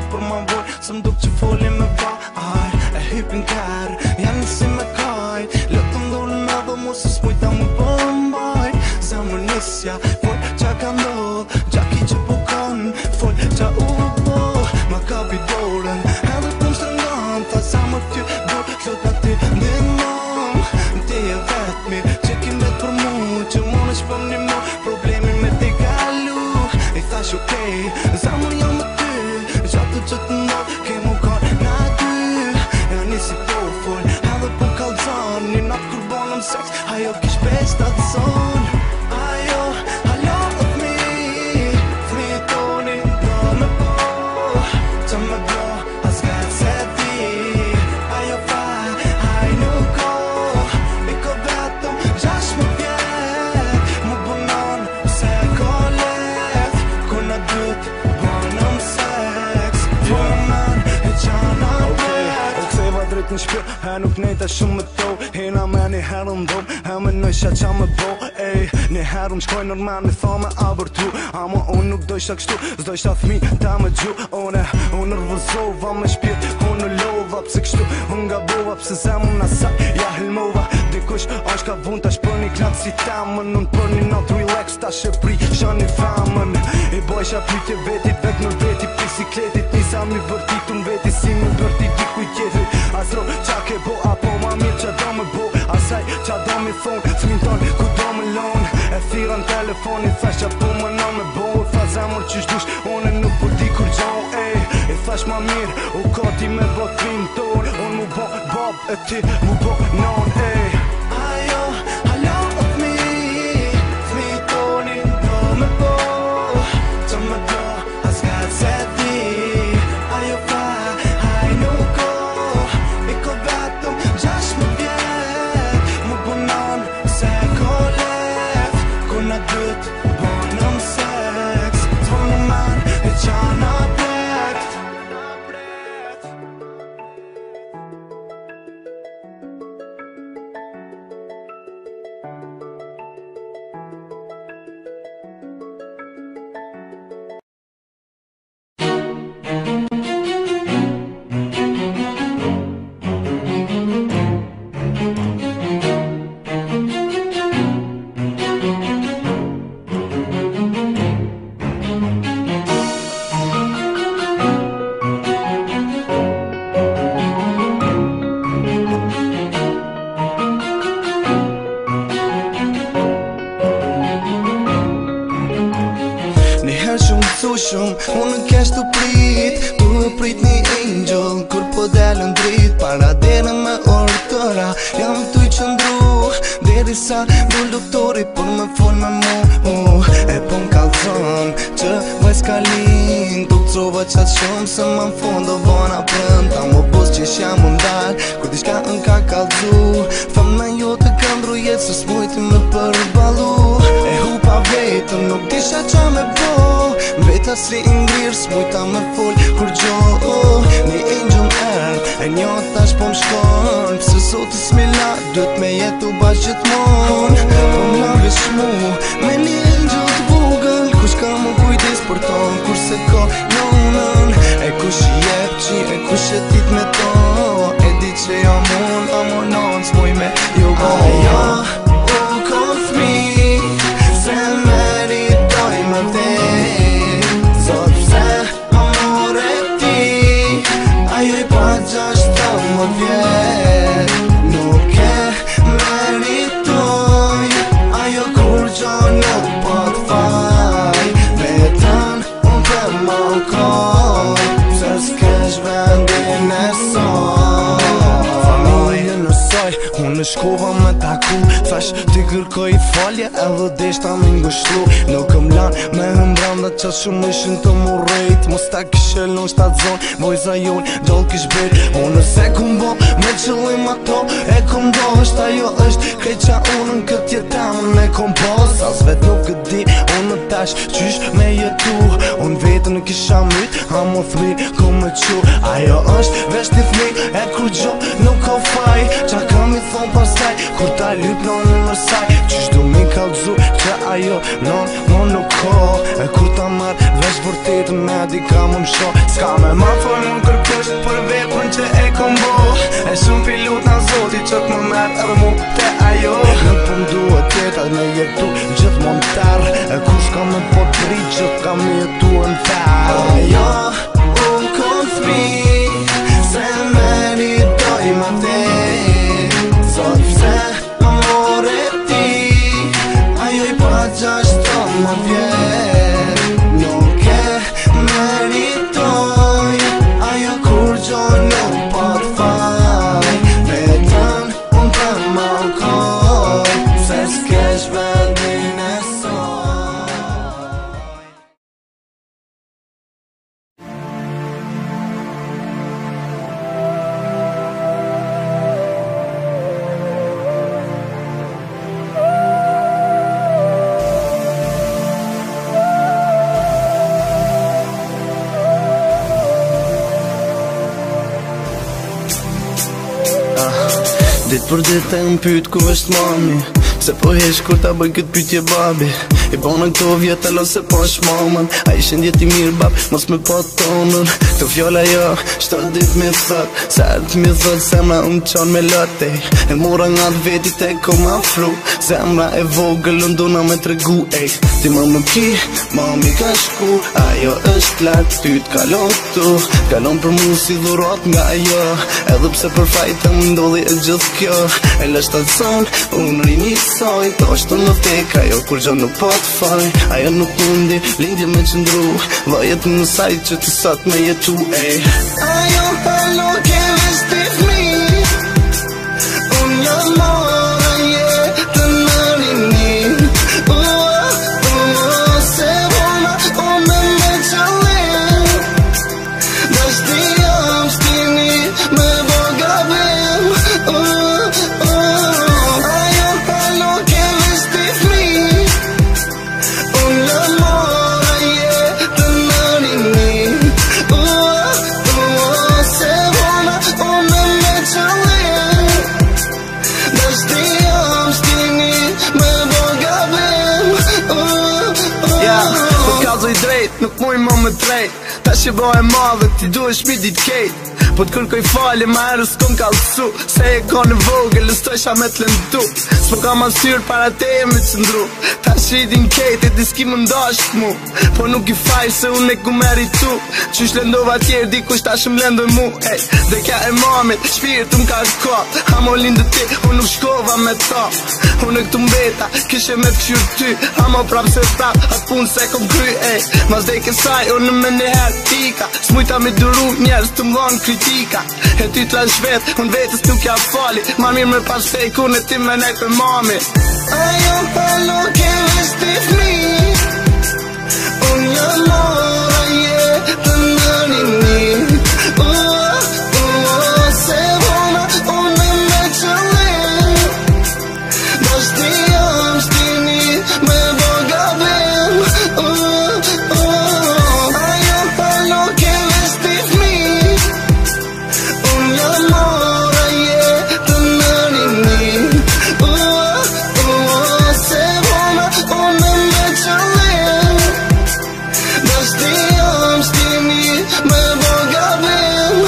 për ma voj se m'duk që foli me vaj e hypin kër janë si me kaj lëtëm dole me dhe mu se s'mujta më përmbaj zemër nisja fol qa ka ndodh gjaki që pukon fol qa u po ma kapi dorën edhe për më strëngan tha zemër ty dur lëta ti ndimon ti e vetmi që kim vet për mu që mon është për një mu problemin me ti kalu i thash okej zemër jam me ty gjatë që të ndodh ke mu kar na ty ja nisi po fol edhe për kalzon një natë kur bonëm seks ajo kish best atë son ajo halo of me fritoni do me po që me do as ka se ti ajo fa haj nuk ko i ko vetëm gjash më vjet më bënon se ko let ku na dyt bonëm seks fërman e qana pet o ktheva drejt në shpir he nuk nejta shumë më to hena me një herë ndom he me nëjsha qa me bo ej një herë më shkoj normal me thome abërtu ama unë nuk dojsha kështu zdojsha thmi ta me gju unë nërvëzova me shpirt unë lova pse kështu unë nga bova pse zemën asa ja helmova dikush është ka vun tash për një klap si tamën unë për një not relax tash e pri shani famën i bojsha pytje vetit vet në veti bisikletit nisa mi vërtit unë veti si mi vërtit dikuj tjetër asro qa ke bo apo ma mirë qa do me bo asaj qa do me thonë s'min tonë ku do me lonë e thira në telefon i thash qa po më në me bo i tha zemër që shdush unë nuk po di kur gjohë i thash ma mirë u koti me bo thrim tonë unë mu bo bob e ti mu bo non ajo halo of me fritoni do me bo që me do as ka se ti ajo fa haj nuk ko i ko vetëm gjash më vjet më bënon se ko let ku na dyt bonëm seks thonë man e qana pet unë nuk kesh të prit tu e prit një angel kur po delën drit para dene me orë tëra jam tu i qëndru deri sa dul doktori për me fol me mu e po m'kallzon që vaj s'ka lin tu trova qatë shumë se ma në fond do vona prën ta më bos që shja më ndar kur diçka në ka kallzu thëm me jo të këndru jetë së s'mujti me përbalu e hupa vetëm nuk disha qa me bo veta si ingrir s'mujta me fol kur gjo një angel erd e një tash po m'shkon pse sot s'mila duhet me jetu bash gjithmon po m'lavish mu me një angel t'vogël kush ka më kujdes për ton kurse ka nonën e kush i jep qi e kush e tit me to e di që jam unë amonon s'muj me ju bo ajo u kon fmi se meritoj me te ajo i pa gjashtë më vjet nuk e meritoj ajo kur gjo nuk po t'faj vetën unë për më koj se s'kesh vendin e soj familje në soj unë shkova me taku thash t'i kërkoj falje edhe deshta me ngushtu nuk këm lan me hëmbranda qa shumë ishin të mu rejt mos ta kishe lun shtat zon vojza jon gjall kish ber unë se kum bo me qëllim ato e kum do është ajo është krejt qa unë në këtë jetamën e kom pos as vet nuk e di unë tash qysh me jetu unë vetën në kisha myt a mo thmi ku me qu ajo është vesh t'i thmi e kur gjo nuk ka faj qa kam i thon pasaj kur ta lyp në nërsaj qysh du mi kallzu që ajo non nuk ko e kur ta marr është vërtet me dika më msho. S'ka me ma fol më kërkosh për veprën që e kom bo. E shumë pilot na zoti që t'më merë edhe mu te ajo. Nuk po m'duhet teta me jetu gjithmon tërë. E kush ka me po t'ri që t'ka me jetu në tërë. Ajo unë kon fmi se me një doj ma te. Sot pse më more ti, ajo I pa gjashto më vjen. Nuk e meritoj, ajo kur gjo nuk po t'faj. Vetën unë të më ukoj, se s'kesh vendin e soj. Ditë për ditë e më pyt ku është mami, se po hesh kur ta bëj këtë pytje babi. I bona këto vjetë alo se po është mamën, a I shëndjet I mirë bab, mos me po tonën. Këto fjolla jo, shto dit me thot, se artë me thot zemra unë qonë me lote. E mora nga të vetit e ko ma fru, zemra e vogël ndona me tregu. Ti më më ki, mami ka shku, ajo është lartë, ty t'kalon këtu. Kalon për mu si dhurat nga ajo, edhe pse për fajta më ndodhi e gjithë kjo. E lësht atë zonë, unë rini soj, to është në tek, ajo kur gjo nuk po t'faj. Ajo nuk mundi, lindje me qëndru, vajet në saj që të sot me jetu. Ajo halo ke vesti fmi, unë jam mora jetën në rini. Se vona unë me qëllim, dashti jam stini me bogabim. Ajo halo ke vesti fmi, unë jam mora jetën në rini. Se vona unë me qëllim, dashti jam stini me bogabim. Po kallzoj drejt, nuk muj më më drejt, ta që bëhe madhe, ti duhesh mi dit kejt. Po t'kërkoj falje, ma herës kom kallësu, se e ka në vogël, lëstojsha me t'lëndu. S'po ka ma syrë para te e me qëndru, ta që I din kejt e diski më ndasht mu. Po nuk I faj se unë e ku meritu, qysh lëndova tjerë di kush ta shëm lëndoj mu. Dhe kja e mamit, shpirt më ka ka, hamo lindë ti, unë nuk shkova me ta. Unë e këtu mbeta, kishe me t'qyrë ty, hamo prap se prap, atë punë se kom kry. Mas dhe ke saj, unë me njëherë tika, s'mujta me duru njerës të mdhanë kritika. E ty t'lan shvet, unë vetës nuk ja fali, ma mirë me pas fejk, unë e ti me nejt për mami. Ajo halo ke vesti fmi, unë jam mora jetën në rini. Se vona unë me qëllim, dashti jam stini me bogabim. Ajo halo ke vesti fmi, unë jam mora jetën në rini. Se vona unë me qëllim, dashti jam stini me bogabim.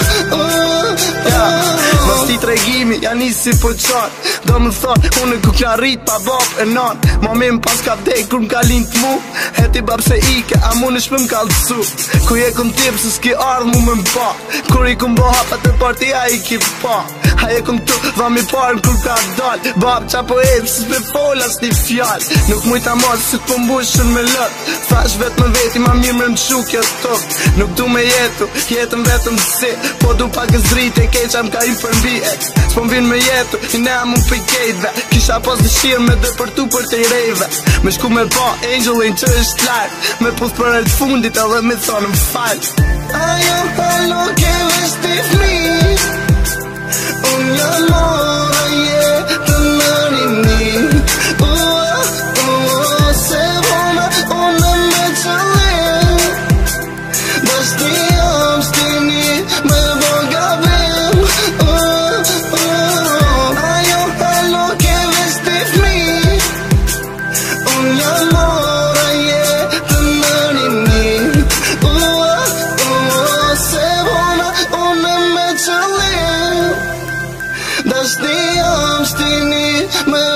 Mas ti tregimi, ja nisi po qartë, do më thonë, unë ku kja rrit pa bap e nan. Mami më pas ka vdek kur m'ka lind t'mu, e ti bab se ike, a mu në shpëm ka lëtsu. Ku je këm tip se s'ki ardh mu me m'pa, kur I këm bo hapat e parti a I ki pa. A je këm tu, dhami parën kur ka dal, bab qa po e pësës me fol as një fjall. Nuk mujta marë si t'po mbushën me lët, thash vet me veti ma mirë me m'qu kjo tok. Nuk du me jetu, jetëm vetëm si, po du pak e zrite, keqa m'ka I për mbi. S'po m'vin me jetu, I ne amun për kejtve, kisha pas dëshirë me dëpërtu për të I rejve. Me shku me pa angelin që është lartë, me puth për e të fundit edhe me thonë m'fall. Ajo halo ke vesti fmi, unë jam mora jetën në rini. Se vona unë me qëllim, dashti jam stini me bogabim. Ajo halo ke vesti fmi, unë jam mora jetën në rini. Mesti jam s'ti një me